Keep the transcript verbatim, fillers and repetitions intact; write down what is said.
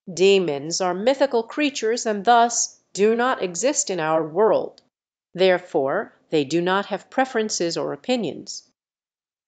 Demons are mythical creatures and thus do not exist in our world; therefore they do not have preferences or opinions.